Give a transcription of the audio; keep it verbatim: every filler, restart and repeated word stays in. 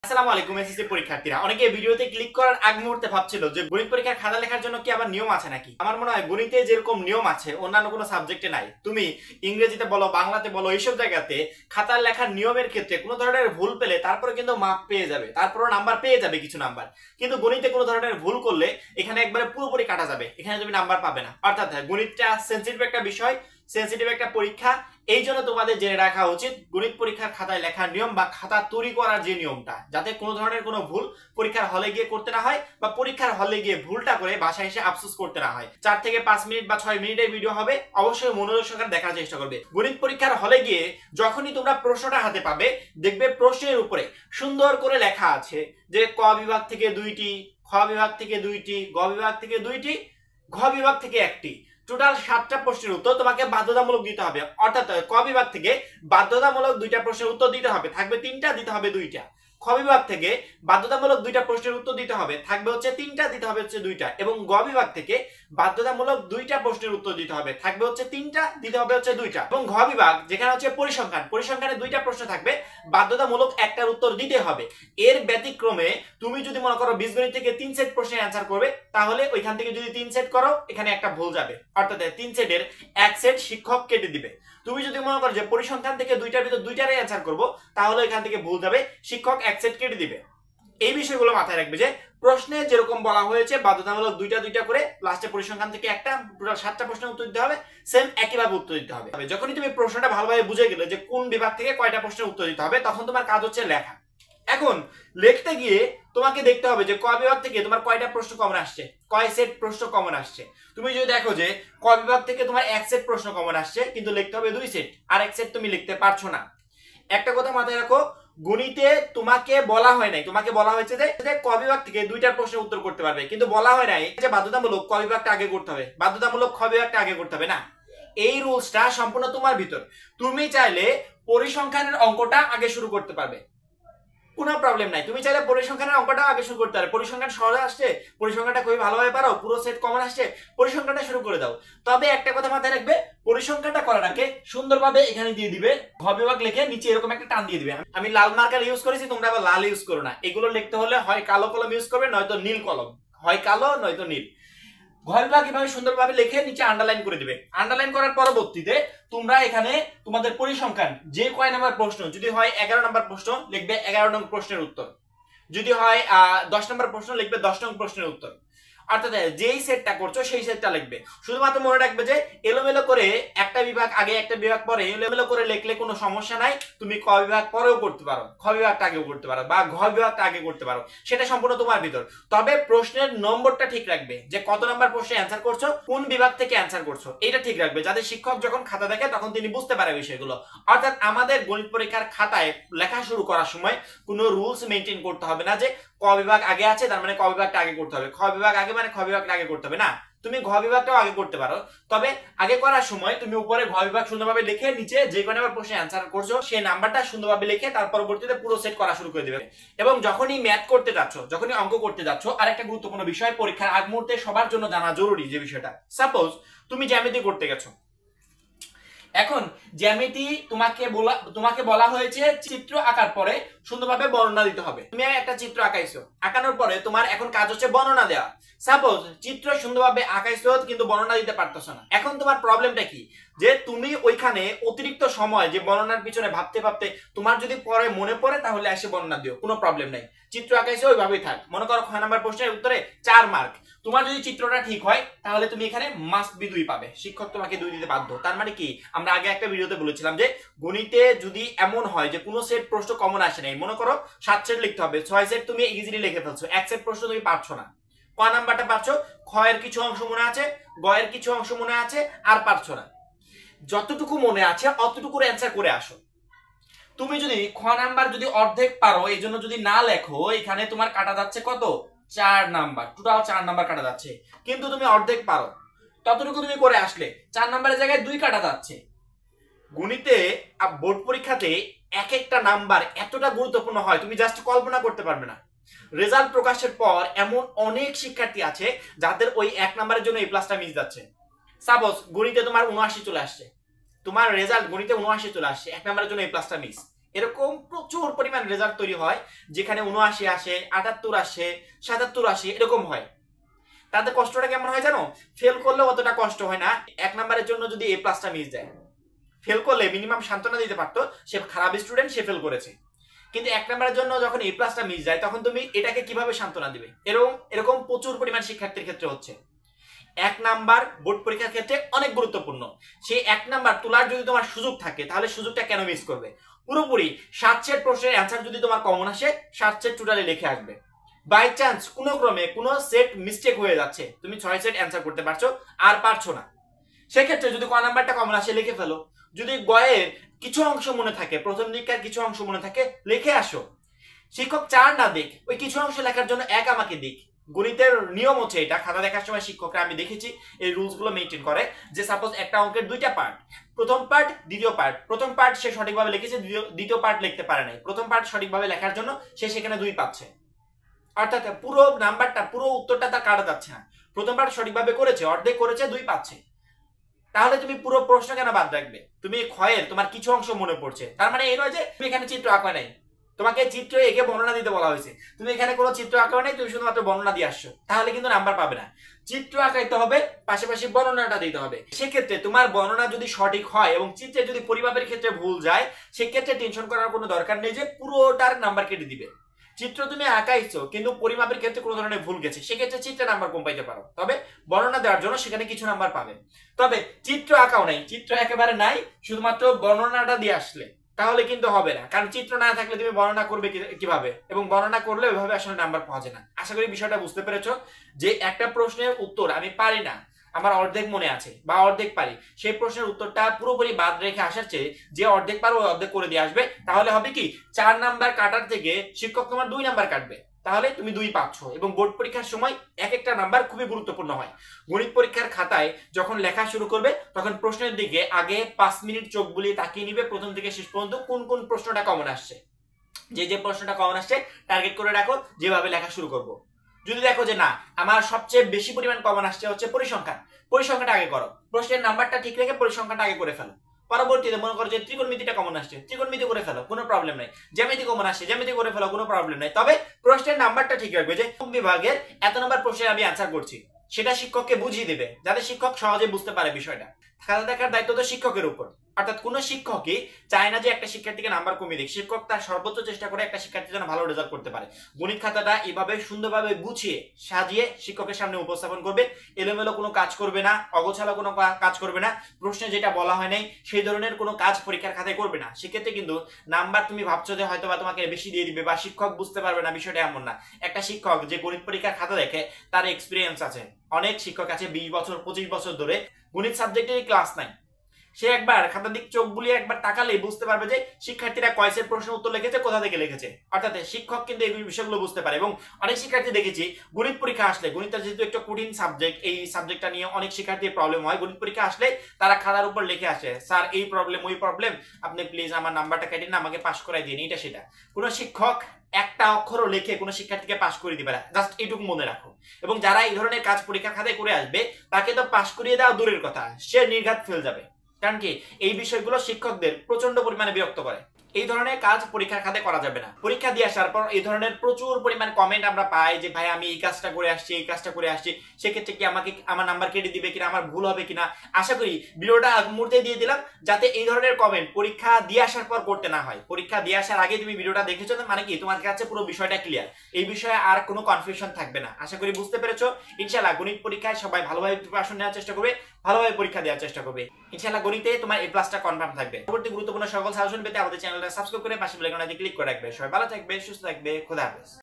আসসালামু আলাইকুম এসএসসি পরীক্ষার্থীরা, অনেকে ভিডিওতে ক্লিক করার আগ মুহূর্তে ভাবছিল যে গণিত পরীক্ষার খাতা লেখার জন্য কি আবার নিয়ম আছে নাকি। আমার মনে হয় গণিতে যেরকম নিয়ম আছে অন্যান্য কোনো সাবজেক্টে নাই। তুমি ইংরেজিতে বলো, বাংলাতে বলো, এইসব জায়গাতে খাতার লেখার নিয়মের ক্ষেত্রে কোনো ধরনের ভুল পেলে তারপরে কিন্তু মার্ক পেয়ে যাবে, তারপরে নাম্বার পেয়ে যাবে কিছু নাম্বার। কিন্তু গণিতে কোনো ধরনের ভুল করলে এখানে একবারে পুরোপুরি কাটা যাবে, এখানে তুমি নাম্বার পাবে না। অর্থাৎ গণিতটা সেন্সিটিভ একটা বিষয়, সেন্সিটিভ একটা পরীক্ষা। এই জন্য তোমাদের জেনে রাখা উচিত গণিত পরীক্ষার খাতায় লেখার নিয়ম বা খাতা তৈরি করার যে নিয়মটা, যাতে কোনো ধরনের কোনো ভুল পরীক্ষার হলে গিয়ে করতে না হয় বা পরীক্ষার হলে গিয়ে ভুলটা করে বাসায় এসে আফসোস করতে না হয়। চার থেকে পাঁচ মিনিট বা ছয় মিনিটের ভিডিও হবে, অবশ্যই মনোযোগ সহকারে দেখার চেষ্টা করবে। গণিত পরীক্ষার হলে গিয়ে যখনই তোমরা প্রশ্নটা হাতে পাবে, দেখবে প্রশ্নের উপরে সুন্দর করে লেখা আছে যে ক বিভাগ থেকে দুইটি, খ বিভাগ থেকে দুইটি, গ বিভাগ থেকে দুইটি, ঘ বিভাগ থেকে একটি। টোটাল সাতটা প্রশ্নের উত্তর তোমাকে বাধ্যতামূলক দিতে হবে। অর্থাৎ ক বিভাগ থেকে বাধ্যতামূলক দুইটা প্রশ্নের উত্তর দিতে হবে, থাকবে তিনটা, দিতে হবে দুইটা। খ বিভাগ থেকে বাধ্যতামূলক দুইটা প্রশ্নের উত্তর দিতে হবে, থাকবে হচ্ছে তিনটা, দিতে হবে হচ্ছে দুইটা। এবং গ বিভাগ থেকে বাধ্যতামূলক দুইটা প্রশ্নের উত্তর দিতে হবে, থাকবে হচ্ছে তিনটা, দিতে হবে হচ্ছে দুইটা। এবং ঘ বিভাগ যেখানে হচ্ছে পরিসংখ্যান, পরিসংখ্যানে দুইটা প্রশ্ন থাকবে, বাধ্যতামূলক একটার উত্তর দিতে হবে। এর ব্যতিক্রমে তুমি যদি মনে করো বীজগণিত থেকে তিন সেট প্রশ্নের অ্যান্সার করবে, তাহলে ওইখান থেকে যদি তিন সেট করো, এখানে একটা ভুল যাবে। অর্থাৎ তিন সেটের এক সেট শিক্ষক কেটে দিবে। তুমি যদি মনে করো যে পরিসংখ্যান থেকে দুইটার ভিতর দুইটারই অ্যান্সার করবো, তাহলে এখান থেকে ভুল যাবে, শিক্ষক এক সেট কেটে দিবে। এই বিষয়গুলো মাথায় রাখবে যে প্রশ্নে যেরকম বলা হয়েছে বাধ্যতামূলক দুইটা দুইটা করে, লাস্টে পরিসংখ্যান থেকে একটা, টোটাল সাতটা প্রশ্নের উত্তর দিতে হবে, সেম একইভাবে উত্তর দিতে হবে। যখনই তুমি প্রশ্নটা ভালোভাবে বুঝে গেলে যে কোন বিভাগ থেকে কয়টা প্রশ্নের উত্তর দিতে হবে, তখন তোমার কাজ হচ্ছে লেখা। এখন লিখতে গিয়ে তোমাকে দেখতে হবে যে ক বিভাগ থেকে তোমার কয়টা প্রশ্ন কমন আসছে, কয় সেট প্রশ্ন কমন আসছে। তুমি যদি দেখো যে ক বিভাগ থেকে তোমার এক সেট প্রশ্ন কমন আসছে, কিন্তু লিখতে হবে দুই সেট, আর এক সেট তুমি লিখতে পারছো না। একটা কথা মাথায় রাখো, গণিতে তোমাকে বলা হয় নাই, তোমাকে বলা হয়েছে যে ক বিভাগ থেকে দুইটা প্রশ্নের উত্তর করতে পারবে, কিন্তু বলা হয় নাই যে বাধ্যতামূলক ক বিভাগটা আগে করতে হবে, বাধ্যতামূলক খ বিভাগটা আগে করতে হবে না। এই রুলসটা সম্পূর্ণ তোমার ভিতর। তুমি চাইলে পরিসংখ্যানের অঙ্কটা আগে শুরু করতে পারবে, কোনো প্রবলেম নাই। তুমি চাইলে পরিসংখ্যানের অঙ্কটা আগে শুরু করতে পারো, পরিসংখ্যান সহজ আসছে, পরিসংখ্যানটা খুবই ভালোভাবে পারো, পুরো সেট কমন আসছে, পরিসংখ্যানটা শুরু করে দাও। তবে একটা কথা মাথায় রাখবে, পরিসংখ্যানটা করার আগে সুন্দরভাবে এখানে দিয়ে দিবে ঘ বিভাগ লিখে নিচে এরকম একটা টান দিয়ে দিবে। আমি লাল মার্কার ইউজ করেছি, তোমরা আবার লাল ইউজ করো না। এগুলো লিখতে হলে হয় কালো কলম ইউজ করবে, নয়তো নীল কলম, হয় কালো নয়তো নীল। ঘ বিভাগ এভাবে সুন্দরভাবে লিখে নিচে আন্ডারলাইন করে দিবে। আন্ডারলাইন করার পরবর্তীতে তোমরা এখানে তোমাদের পরিসংখ্যান যে কয় নাম্বার প্রশ্ন, যদি হয় এগারো নম্বর প্রশ্ন লিখবে এগারো নং প্রশ্নের উত্তর, যদি হয় আহ দশ নম্বর প্রশ্ন লিখবে দশ নং প্রশ্নের উত্তর। অর্থাৎ যেই সেটটা করছো সেই সেটটা লিখবে। শুধুমাত্র মনে রাখবে যে এলোমেলো করে একটা বিভাগ আগে একটা বিভাগ পরে এলোমেলো করে লিখলে কোনো সমস্যা নাই। তুমি ক বিভাগ পরেও করতে পারো, খ বিভাগটা আগেও করতে পারো, বা ঘ বিভাগটা আগে করতে পারো, সেটা সম্পূর্ণ তোমার ভিতর। তবে প্রশ্নের নম্বরটা ঠিক রাখবে, যে কত নাম্বার প্রশ্নে অ্যান্সার করছো, কোন বিভাগ থেকে অ্যান্সার করছো, এটা ঠিক রাখবে, যাতে শিক্ষক যখন খাতা দেখে তখন তিনি বুঝতে পারে বিষয়গুলো। অর্থাৎ আমাদের গণিত পরীক্ষার খাতায় লেখা শুরু করার সময় কোনো রুলস মেনটেন করতে হবে না যে ক বিভাগ আগে আছে তার মানে ক বিভাগটা আগে করতে হবে, খ বিভাগ আগে মানে খ বিভাগটা আগে করতে হবে না। তুমি ঘ বিভাগটাও আগে করতে পারো, তবে আগে করার সময় তুমি উপরে ঘ বিভাগ সুন্দরভাবে লিখে নিচে যে কোনো নাম্বার প্রশ্নে অ্যান্সার করছো সেই নাম্বারটা সুন্দরভাবে লিখে তার পরবর্তীতে পুরো সেট করা শুরু করে দিবে। এবং যখনই ম্যাথ করতে যাচ্ছ, যখনই অঙ্ক করতে যাচ্ছ, আরেকটা গুরুত্বপূর্ণ বিষয় পরীক্ষার আগ মুহূর্তে সবার জন্য জানা জরুরি যে বিষয়টা, সাপোজ তুমি জ্যামিতি করতে গেছো, এখন জ্যামিতি তোমাকে বলা তোমাকে বলা হয়েছে চিত্র আঁকার পরে সুন্দরভাবে বর্ণনা দিতে হবে। তুমি একটা চিত্র আঁকাইছো, আঁকানোর পরে তোমার এখন কাজ হচ্ছে বর্ণনা দেওয়া। সাপোজ চিত্র সুন্দরভাবে আঁকাইছো কিন্তু বর্ণনা দিতে পারতেছো না। এখন তোমার প্রবলেমটা কি, যে তুমি ওইখানে অতিরিক্ত সময় যে বর্ণনার পিছনে ভাবতে ভাবতে তোমার যদি পরে মনে পড়ে তাহলে এসে বর্ণনা দিও, কোনো প্রবলেম নাই। চিত্র আঁকাইছো ওইভাবেই থাক। মনে করো খ নাম্বার প্রশ্নের উত্তরে চার মার্ক, তোমার যদি চিত্রটা ঠিক হয় তাহলে তুমি এখানে মাস্ট বি দুই পাবে, শিক্ষক তোমাকে দুই দিতে বাধ্য। তার মানে কি, আমরা আগে একটা ভিডিওতে বলেছিলাম যে গণিতে যদি এমন হয় যে কোনো সেট প্রশ্ন কমন আসে নাই, মনে করো সাত সেট লিখতে হবে, ছয় সেট তুমি ইজিলি লিখে ফেলছো, এক সেট প্রশ্ন তুমি পারছো না, ক নাম্বারটা পারছো, খ এর কিছু অংশ মনে আছে, গ এর কিছু অংশ মনে আছে, আর পারছো না। যতটুকু মনে আছে অতটুকুর অ্যান্সার করে আসো। তুমি যদি খ নাম্বার যদি অর্ধেক পারো, এই জন্য যদি না লেখো, এখানে তোমার কাটা যাচ্ছে কত, চার নাম্বার, টোটাল চার নাম্বার কাটা যাচ্ছে। কিন্তু তুমি অর্ধেক পারো, ততটুকু তুমি করে আসলে চার নাম্বারের জায়গায় দুই কাটা যাচ্ছে। গণিতে বোর্ড পরীক্ষাতে এক একটা নাম্বার এতটা গুরুত্বপূর্ণ হয় তুমি জাস্ট কল্পনা করতে পারবে না। রেজাল্ট প্রকাশের পর এমন অনেক শিক্ষার্থী আছে যাদের ওই এক নাম্বারের জন্য এই প্লাসটা মিস যাচ্ছে। সাপোজ গণিতে তোমার উনআশি চলে আসছে, তোমার রেজাল্ট গণিতে উনআশি চলে আসছে, এক নাম্বারের জন্য এই প্লাসটা মিস। এরকম প্রচুর পরিমাণ রেজাল্ট তৈরি হয় যেখানে উনআশি আসে, আটাত্তর আসে, সাতাত্তর আসে, এরকম হয়। তাতে কষ্টটা কেমন হয় জানো? ফেল করলে অতটা কষ্ট হয় না। এক নম্বরের জন্য যদি এ প্লাসটা মিস যায়, ফেল করলে মিনিমাম সান্ত্বনা দিতে পারতো সে খারাপ স্টুডেন্ট, সে ফেল করেছে। কিন্তু এক নম্বরের জন্য যখন এ প্লাসটা মিস যায় তখন তুমি এটাকে কিভাবে সান্ত্বনা দিবে? এরকম এরকম প্রচুর পরিমাণ শিক্ষার্থীর ক্ষেত্রে হচ্ছে। এক নাম্বার বোর্ড পরীক্ষার ক্ষেত্রে অনেক গুরুত্বপূর্ণ। সেই এক নাম্বার তোলার যদি তোমার সুযোগ থাকে তাহলে সুযোগটা কেন মিস করবে? পুরোপুরি সাত সেট প্রশ্নের অ্যান্সার যদি তোমার কমন আসে, সাত সেট টোটালি লিখে আসবে। বাই চান্স কোনো ক্রমে কোনো সেট মিস্টেক হয়ে যাচ্ছে, তুমি ছয় সেট অ্যান্সার করতে পারছো আর পারছো না, সেক্ষেত্রে যদি ক নাম্বারটা কমন আসে লিখে ফেলো। যদি গয়ের কিছু অংশ মনে থাকে, প্রথম দিককার কিছু অংশ মনে থাকে, লিখে আসো। শিক্ষক চার না দিক, ওই কিছু অংশ লেখার জন্য এক আমাকে দিক। গণিতের নিয়ম হচ্ছে এটা, খাতা দেখার সময় শিক্ষকরা আমি দেখেছি এই রুলস গুলো মেনটেন করে যে সাপোজ একটা অঙ্কের দুইটা পার্ট, প্রথম পার্ট দ্বিতীয় পার্ট, প্রথম পার্ট সে সঠিকভাবে লিখেছে, দ্বিতীয় পার্ট লিখতে পারে নাই, প্রথম পার্ট সঠিকভাবে লেখার জন্য সে সেখানে দুই পাচ্ছে। অর্থাৎ পুরো নাম্বারটা, পুরো উত্তরটা তার কাটা যাচ্ছে না। প্রথম পার্ট সঠিকভাবে করেছে, অর্ধেক করেছে, দুই পাচ্ছে। তাহলে তুমি পুরো প্রশ্ন কেন বাদ রাখবে? তুমি ক্ষয়ের তোমার কিছু অংশ মনে পড়ছে, তার মানে এই নয় যে তুমি এখানে চিত্র আঁকা নাই, তোমাকে চিত্র এঁকে বর্ণনা দিতে বলা হয়েছে, তুমি এখানে কোনো চিত্র আঁকা নাই, তুমি শুধুমাত্র বর্ণনা দিয়ে আসছো, তাহলে কিন্তু নাম্বার পাবে না। চিত্র আঁকাইতে হবে, পাশাপাশি বর্ণনাটা দিতে হবে। সেক্ষেত্রে তোমার বর্ণনা যদি সঠিক হয় এবং চিত্রে যদি পরিমাপের ক্ষেত্রে ভুল যায়, সেক্ষেত্রে টেনশন করার কোনো দরকার নেই যে পুরোটার নাম্বার কেটে দিবে। চিত্র তুমি আঁকাইছো কিন্তু পরিমাপের ক্ষেত্রে কোনো ধরনের ভুল গেছে, সেক্ষেত্রে চিত্রে নাম্বার কম পাইতে পারো, তবে বর্ণনা দেওয়ার জন্য সেখানে কিছু নাম্বার পাবে। তবে চিত্র আঁকাও নাই, চিত্র একেবারে নাই, শুধুমাত্র বর্ণনাটা দিয়ে আসলে তাহলে কিন্তু হবে না, কারণ চিত্র না থাকলে তুমি বর্ণনা করবে কিভাবে, এবং বর্ণনা করলে ওইভাবে আসলে নাম্বার পাওয়া যায় না। আশা করি বিষয়টা বুঝতে পেরেছো যে একটা প্রশ্নের উত্তর আমি পারি না, আমার অর্ধেক মনে আছে বা অর্ধেক পারি, সেই প্রশ্নের উত্তরটা পুরোপুরি বাদ রেখে আসার চেয়ে যে অর্ধেক পারো ওই অর্ধেক করে দিয়ে আসবে, তাহলে হবে কি চার নাম্বার কাটার থেকে শিক্ষক তোমার দুই নাম্বার কাটবে, তাহলে তুমি দুই পাচ্ছ। এবং বোর্ড পরীক্ষার সময় এক একটা নাম্বার খুবই গুরুত্বপূর্ণ হয়। গণিত পরীক্ষার খাতায় যখন লেখা শুরু করবে তখন প্রশ্নের দিকে আগে পাঁচ মিনিট চোখ বুলিয়ে তাকিয়ে নিবে প্রথম থেকে শেষ পর্যন্ত কোন কোন প্রশ্নটা কমন আসছে, যে যে প্রশ্নটা কমন আসছে টার্গেট করে রাখো, যেভাবে লেখা শুরু করবো। যদি দেখো যে না আমার সবচেয়ে বেশি পরিমাণ কমন আসছে হচ্ছে পরিসংখ্যান, পরিসংখ্যানটা আগে করো, প্রশ্নের নাম্বারটা ঠিক রেখে পরিসংখ্যানটা আগে করে ফেলো। পরবর্তীতে মনে করো যে ত্রিকোণমিতিটা কমন আসছে, ত্রিকোণমিতি করে ফেলো, কোনো প্রবলেম নাই। জ্যামিতি কমন আসছে, জ্যামিতি করে ফেলো, কোনো প্রবলেম নাই। তবে প্রশ্নের নাম্বারটা ঠিক রাখবে, যে কোন বিভাগের এত নম্বর প্রশ্নে আমি অ্যান্সার করছি, সেটা শিক্ষককে বুঝিয়ে দেবে যাতে শিক্ষক সহজে বুঝতে পারে বিষয়টা। খাতা দেখার দায়িত্ব তো শিক্ষকের উপর, অর্থাৎ কোন শিক্ষকই চায় না যে একটা শিক্ষার্থীকে নাম্বার কমিয়ে দিক। শিক্ষক তার সর্বোচ্চ চেষ্টা করে একটা শিক্ষার্থী যেন ভালো রেজাল্ট করতে পারে। গণিত খাতাটা এভাবে সুন্দরভাবে গুছিয়ে সাজিয়ে শিক্ষকের সামনে উপস্থাপন করবে, এলোমেলো কোনো কাজ করবে না, অগোছালো কোনো কাজ করবে না, প্রশ্নে যেটা বলা হয় নাই সেই ধরনের কোনো কাজ পরীক্ষার খাতায় করবে না। সেক্ষেত্রে কিন্তু নাম্বার তুমি ভাবছো যে হয়তো বা তোমাকে বেশি দিয়ে দিবে বা শিক্ষক বুঝতে পারবে না, বিষয়টা এমন না। একটা শিক্ষক যে গণিত পরীক্ষার খাতা দেখে তার এক্সপিরিয়েন্স আছে, অনেক শিক্ষক আছে বিশ বছর পঁচিশ বছর ধরে গণিত সাবজেক্টের ক্লাস নাই, সে একবার খাতার দিক চোখ বুলিয়ে একবার তাকালেই বুঝতে পারবে যে শিক্ষার্থীরা কয় সেট প্রশ্ন উত্তর লিখেছে, কোথা থেকে লিখেছে। অর্থাৎ শিক্ষক কিন্তু এই বিষয়গুলো বুঝতে পারে। এবং অনেক শিক্ষার্থী দেখেছি গণিত পরীক্ষা আসলে, গণিতটা যেহেতু একটা কঠিন সাবজেক্ট, এই সাবজেক্টটা নিয়ে অনেক শিক্ষার্থীর প্রবলেম হয়, গণিত পরীক্ষা আসলে তারা খাতার উপর লিখে আসে স্যার এই প্রবলেম ওই প্রবলেম, আপনি প্লিজ আমার নাম্বারটা কেটে না, আমাকে পাস করাই দিন, এটা সেটা। কোনো শিক্ষক একটা অক্ষরও লিখে কোনো শিক্ষার্থীকে পাস করে দিবে না, জাস্ট এইটুকু মনে রাখো। এবং যারা এই ধরনের কাজ পরীক্ষা খাতায় করে আসবে তাকে তো পাস করিয়ে দেওয়া দূরের কথা, সে নির্ঘাত ফেল যাবে। কারণ কি এই বিষয়গুলো শিক্ষকদের প্রচন্ড পরিমাণে বিরক্ত করে। এই ধরনের কাজ পরীক্ষার খাতে করা যাবে না। পরীক্ষা দিয়ে আসার পর এই ধরনের প্রচুর পরিমাণ কমেন্ট আমরা পাই যে ভাই আমি এই কাজটা করে আসছি, এই কাজটা করে আসছি, সেক্ষেত্রে কি আমাকে আমার নাম্বার কেটে দিবে কিনা, আমার ভুল হবে কিনা। আশা করি ভিডিওটা আগ মুহূর্তে দিয়ে দিলাম যাতে এই ধরনের কমেন্ট পরীক্ষা দিয়ে আসার পর করতে না হয়। পরীক্ষা দিয়ে আসার আগে তুমি ভিডিওটা দেখেছো, মানে কি তোমার কাছে পুরো বিষয়টা ক্লিয়ার, এই বিষয়ে আর কোনো কনফিউশন থাকবে না। আশা করি বুঝতে পেরেছো। ইনশাআল্লাহ গণিত পরীক্ষায় সবাই ভালোভাবে প্রিপারেশন নেওয়ার চেষ্টা করবে, ভালোভাবে পরীক্ষা দেওয়ার চেষ্টা করবে। ইনশাআল্লাহ গণিতে তোমার এ প্লাসটা কনফার্ম থাকবে। পরবর্তী গুরুত্বপূর্ণ সকল সাজেশন পেতে আমাদের চ্যানেলটা সাবস্ক্রাইব করে পাশে বেল আইকনটি ক্লিক করে রাখবে। সবাই ভালো থাকবে, সুস্থ থাকবে, খোদা হাফেজ।